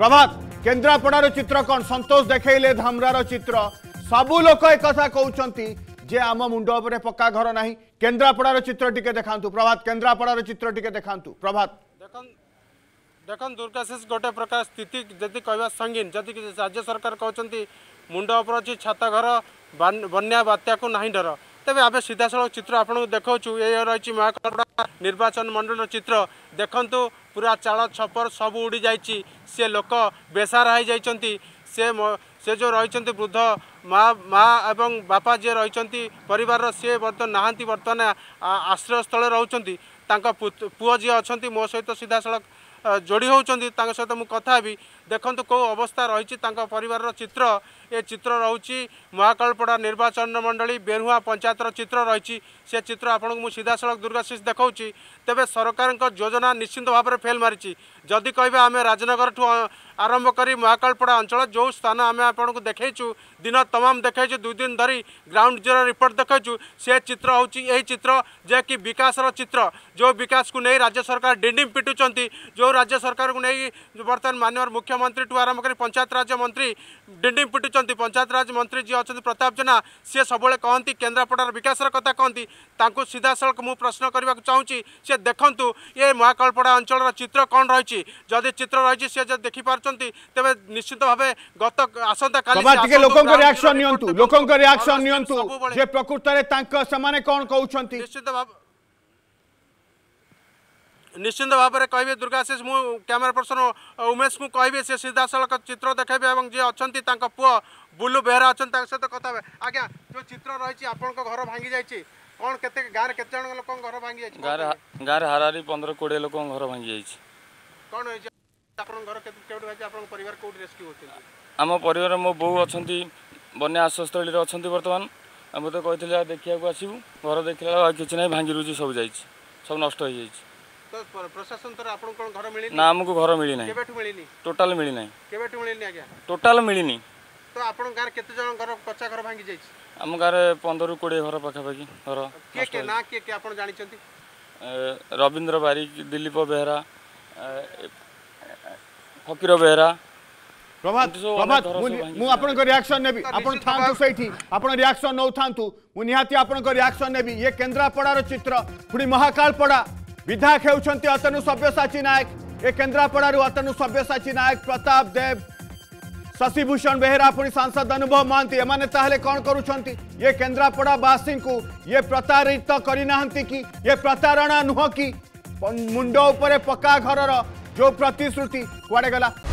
प्रभात केन्द्रापड़ार चित्र कौन संतोष देखले धामरार चित्र सबू लोक एक कथा कहते जे आम मुंड उपरे पक्का घर ना केन्द्रापड़ार चित्र टिके देखांतु प्रभात केन्द्रापड़ार चित्र टिके देखांतु प्रभात देखन दुर्गाशीष गोटे प्रकार स्थिति जदि कहवा संगीन जदि राज्य सरकार कहते मुंड उपर अच्छी छात घर बन्या बात्या को नहीं डर तेरे आम सीधा सड़क चित्र आपको देखा ये रही महाकालपड़ा निर्वाचन मंडल चित्र देखु पूरा चाल छपर सब उड़ी जाइए सी लोक बेसारा हो जाती से जो रही वृद्ध माँ एवं बापा जी रही परिवार सी नहांती बर्तमान आश्रय स्थल रोचंती पुओ जी अच्छा मो सहित सीधा सड़क जोड़ी होती सहित मुझे कथा भी देखु कौ अवस्था रही परिवार चित्र ये चित्र रोची महाकालपड़ा निर्वाचन मंडली बेरुआ पंचायतर चित्र रही से चित्र आपको मुझे सीधा सड़क दुर्गाशीष देखा तेरे सरकार योजना निश्चिंत भाव में फेल मारी जदि कह आम राजनगर ठू आरंभ कर महाकालपड़ा अंचल जो स्थान आम आपको देखु दिन तमाम देखु 2 दिन धरी ग्राउंड जीरो रिपोर्ट देखु से चित्र हूँ यही चित्र जे कि विकास चित्र जो विकास को नहीं राज्य सरकार डिंडिम पिटुंट जो राज्य सरकार को नहीं बर्तमान माननीय मुख्यमंत्री ठू आरंभ कर पंचायत राज मंत्री डिंडिम पिटुंट पंचायत राज मंत्री जी अच्छा प्रताप जेना सी सब कहती केन्द्रापड़ार विकास कथा कहती सीधा सड़क मुझे प्रश्न करने को चाहूँगी सी देखु ये महाकालपड़ा अंचल चित्र कौन रही जदि चित्र रही सी देखिपार तेज निश्चित भाव गत आसंता काली लोकंको रिएक्शन नियंतु जे प्रकृत रे तांको समाने कोन कहउछंती निश्चिंत भाव में कहे दुर्गाशीष मु कैमेरा पर्सन उमेश को कहे से सीधा सड़क चित्र देखेबे और जी अच्छा पुओ बुलू बेहरा अच्छा सहित कथा आज्ञा जो चित्र रही आपण घर भांगी जाइए कौन केते गाँव केते जन लोक घर भांगी जाइए गाँव हारारी 15-20 लोक घर भांगी जाइए कौन होइछ आपण घर केते भाई आपण परिवार कोड रेस्क्यू होते आम परिवार मो बो अच्छा बन्या आश्रयस्थल अच्छा बर्तमान आम तो कहते देखा आसबू घर देखला कि ना भांगी रुची सब जा सब नष्ट हो जाए तो प्रशासन तर आपन कोन घर मिली ना हमको घर मिली ना केबेठु मिली टोटल मिली ना केबेठु मिली आज्ञा टोटल मिली तो आपन गार केते जन घर कच्चा घर भांगी जाई हम गार 15-20 घर पाखा पाखी घर के ना के आपन जानि चंती रविंद्र बारिक दिलीप बेहरा फकीर बेहरा प्रभात मु आपन को रिएक्शन नेबी आपन थांतु सेठी आपन रिएक्शन नौ थांतु मु निहाती आपन को रिएक्शन नेबी ये केन्द्रापड़ार चित्र पुणी महाकालपड़ा विधायक होउछंती अतनु सभ्यसाची नायक ए केन्द्रापड़ारु अतनु सभ्यसाची नायक प्रताप देव शशिभूषण बेहरा पुणी सांसद अनुभव महांती एमाने ताहले कौन करूछंती ये केन्द्रापड़ा वासी को ये प्रतारित करिनाहंती कि ये प्रतारणा नुह कि मुंड उपरे पक्का घरर जो प्रतिश्रुति कुआडे गला।